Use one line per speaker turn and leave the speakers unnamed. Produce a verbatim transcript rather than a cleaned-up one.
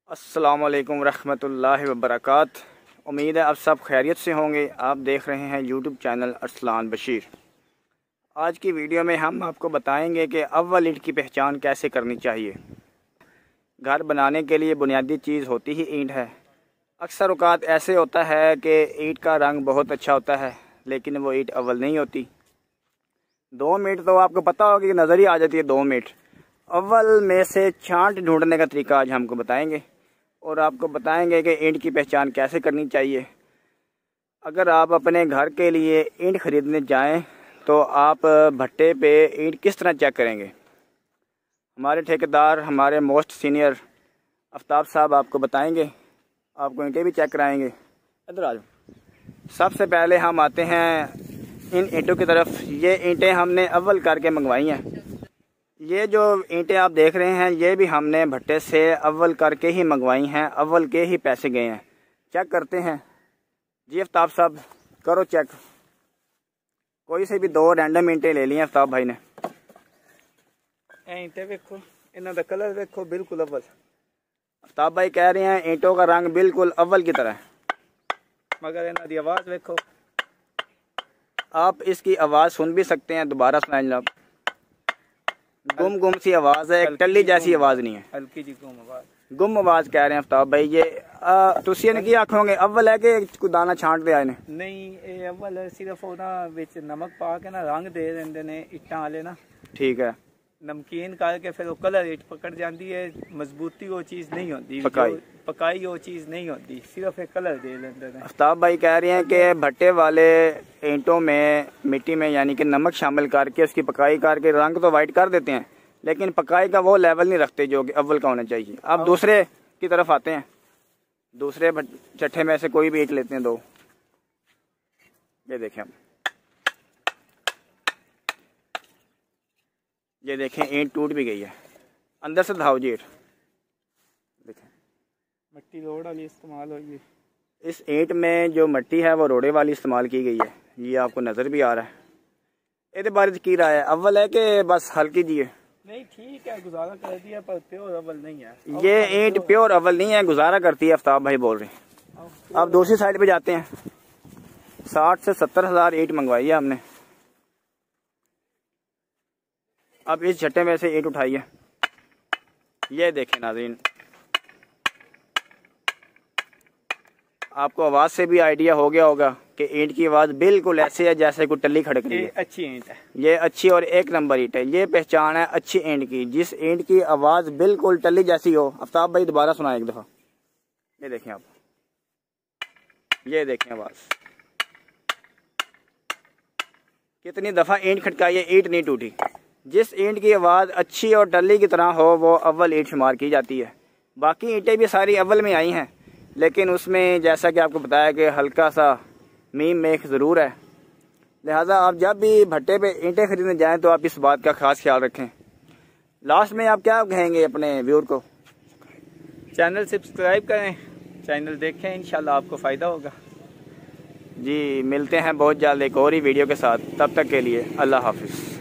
अस्सलामुअलैकुम रहमतुल्लाहि वबरकातुहू। उम्मीद है आप सब खैरियत से होंगे। आप देख रहे हैं यूट्यूब चैनल अरसलान बशीर। आज की वीडियो में हम आपको बताएंगे कि अव्वल ईंट की पहचान कैसे करनी चाहिए। घर बनाने के लिए बुनियादी चीज़ होती ही ईंट है। अक्सर औक़ात ऐसे होता है कि ईंट का रंग बहुत अच्छा होता है लेकिन वो ईंट अव्वल नहीं होती। दो मीट तो आपको पता होगा कि नज़र ही आ जाती है। दो मीट अव्वल में से छांट ढूंढने का तरीका आज हमको बताएंगे और आपको बताएंगे कि ईंट की पहचान कैसे करनी चाहिए। अगर आप अपने घर के लिए ईंट ख़रीदने जाएं तो आप भट्टे पे ईंट किस तरह चेक करेंगे। हमारे ठेकेदार हमारे मोस्ट सीनियर आफ्ताब साहब आपको बताएंगे, आपको ईंटें भी चेक कराएंगे। इधर आ जाओ। सबसे पहले हम आते हैं इन ईंटों की तरफ। ये ईंटें हमने अव्वल करके मंगवाई हैं। ये जो ईंटें आप देख रहे हैं ये भी हमने भट्टे से अव्वल करके ही मंगवाई हैं, अव्वल के ही पैसे गए हैं। चेक करते हैं जी आफ्ताब साहब, करो चेक। कोई से भी दो रैंडम ईंटें ले ली हैं आफ्ताब भाई ने।
ईंटें देखो, इन्हों का कलर देखो, बिल्कुल अव्वल।
आफ्ताब भाई कह रहे हैं ईंटों का रंग बिल्कुल अव्वल की तरह है,
मगर इन्हों की आवाज़ देखो।
आप इसकी आवाज़ सुन भी सकते हैं, दोबारा सुनाएं जनाब। गुम गुम सी आवाज़ है, एक टल्ली जैसी आवाज़ नहीं है,
हल्की जी गुम आवाज़।
गुम आवाज़ कह रहे हैं आफ्ताब भाई। ये तुसी ने की आखोगे अव्वल है कि कोई दाना छांट दिया इन्हें?
नहीं, ये अव्वल है। सिर्फ उन्हें विच नमक पा के ना रंग दे देंगे ने इट्टां वाले ना, ठीक है। नमकीन करके फिर वो कलर इट पकड़ जाती है। मजबूती वो चीज़ नहीं होती,
पकाई
पकाई वो चीज़ नहीं होती, सिर्फ एक कलर दे देंगे ने।
आफ्ताब भाई कह रहे हैं कि भट्टे वाले ईंटों में मिट्टी में यानी कि नमक शामिल करके उसकी पकाई करके रंग तो वाइट कर देते हैं लेकिन पकाई का वो लेवल नहीं रखते जो कि अव्वल का होना चाहिए। अब दूसरे की तरफ आते हैं। दूसरे चट्टे में से कोई भी ईंट लेते हैं दो। ये देखें, हम ये देखें ईंट टूट भी गई है, अंदर से धाव जी ईंट देखें।
मिट्टी रोड वाली इस्तेमाल हुई है।
इस ईंट में जो मिट्टी है वो रोड़े वाली इस्तेमाल की गई है। ये आपको नज़र भी आ रहा है। ये बारे की रहा है अव्वल है कि बस हल्की जी है?
नहीं, ठीक है, गुजारा कर दिया पर प्योर अव्वल नहीं है।
ये ईंट प्योर अव्वल नहीं है, गुजारा करती है, आफ्ताब भाई बोल रहे हैं। अब दूसरी साइड पे जाते हैं। साठ से सत्तर हजार ईंट मंगवाई है हमने। अब इस झट्टे में से ईंट उठाइए। ये देखें नाज़रीन, आपको आवाज़ से भी आइडिया हो गया होगा कि ईंट की आवाज़ बिल्कुल ऐसे है जैसे कोई टल्ली खड़क रही है।
अच्छी ईंट है, ये
अच्छी और एक नंबर ईंट है। ये पहचान है अच्छी ईंट की, जिस ईंट की आवाज़ बिल्कुल टल्ली जैसी हो। आफ्ताब भाई दोबारा सुनाए एक दफ़ा। ये देखें आप, ये देखें आवाज़ कितनी दफ़ा ईंट खटकाई है, ईंट नहीं टूटी। जिस ईंट की आवाज़ अच्छी और टल्ली की तरह हो वो अव्वल ईंट शुमार की जाती है। बाकी ईंटें भी सारी अव्वल में आई हैं लेकिन उसमें जैसा कि आपको बताया कि हल्का सा मीम मेख ज़रूर है। लिहाजा आप जब भी भट्टे पे ईंटें खरीदने जाएं तो आप इस बात का खास ख्याल रखें। लास्ट में आप क्या कहेंगे अपने व्यूअर को?
चैनल सब्सक्राइब करें, चैनल देखें, इंशाल्लाह आपको फ़ायदा होगा।
जी मिलते हैं बहुत जल्द एक और ही वीडियो के साथ। तब तक के लिए अल्लाह हाफिज़।